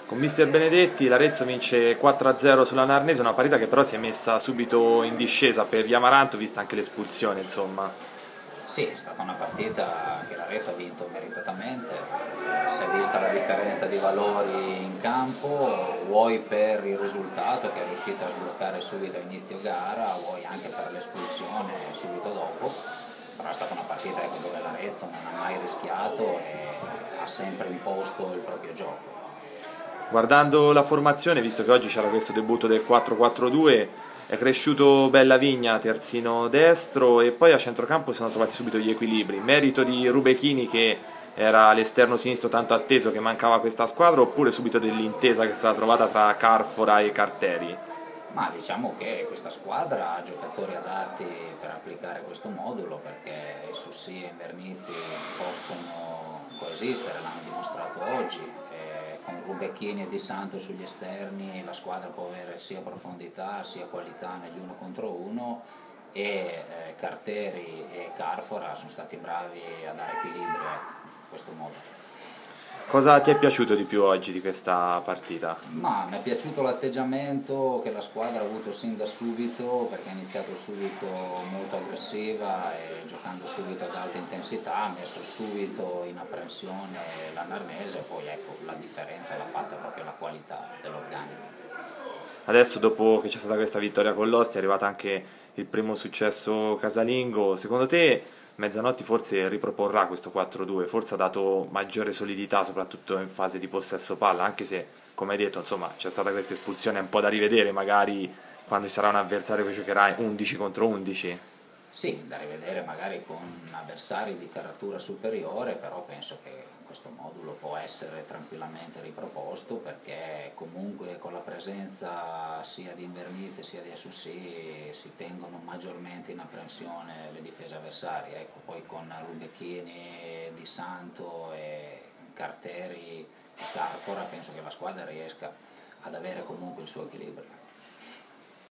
Con mister Benedetti l'Arezzo vince 4-0 sulla Narnese, una partita che però si è messa subito in discesa per gli Amaranto, vista anche l'espulsione, insomma. Sì, è stata una partita che l'Arezzo ha vinto meritatamente, si è vista la differenza di valori in campo, vuoi per il risultato che è riuscita a sbloccare subito a inizio gara, vuoi anche per l'espulsione subito dopo, però è stata una partita dove l'Arezzo non ha mai rischiato e ha sempre imposto il proprio gioco. Guardando la formazione, visto che oggi c'era questo debutto del 4-4-2, è cresciuto Bellavigna, terzino destro, e poi a centrocampo si sono trovati subito gli equilibri. Merito di Rubechini, che era l'esterno sinistro tanto atteso che mancava a questa squadra, oppure subito dell'intesa che è stata trovata tra Carfora e Carteri? Ma diciamo che questa squadra ha giocatori adatti per applicare questo modulo perché Sussi e Invernizzi possono coesistere, l'hanno dimostrato oggi. Con Rubecchini e Di Santo sugli esterni la squadra può avere sia profondità sia qualità negli uno contro uno e Carteri e Carfora sono stati bravi a dare equilibrio in questo modo. Cosa ti è piaciuto di più oggi di questa partita? Ma mi è piaciuto l'atteggiamento che la squadra ha avuto sin da subito perché ha iniziato subito molto aggressiva e giocando subito ad alta intensità, ha messo subito in apprensione la Narnese, poi ecco la differenza l'ha fatta proprio la qualità dell'organico. Adesso, dopo che c'è stata questa vittoria con l'Ostia, è arrivato anche il primo successo casalingo. Secondo te Mezzanotti forse riproporrà questo 4-2? Forse ha dato maggiore solidità, soprattutto in fase di possesso palla, anche se, come hai detto, insomma, c'è stata questa espulsione un po' da rivedere, magari quando ci sarà un avversario che giocherà 11 contro 11. Sì, da rivedere magari con avversari di caratura superiore, però penso che questo modulo può essere tranquillamente riproposto perché comunque con la presenza sia di Invernizzi sia di Assussi si tengono maggiormente in apprensione le difese avversarie. Ecco, poi con Rubecchini, Di Santo e Carteri e Carpora penso che la squadra riesca ad avere comunque il suo equilibrio.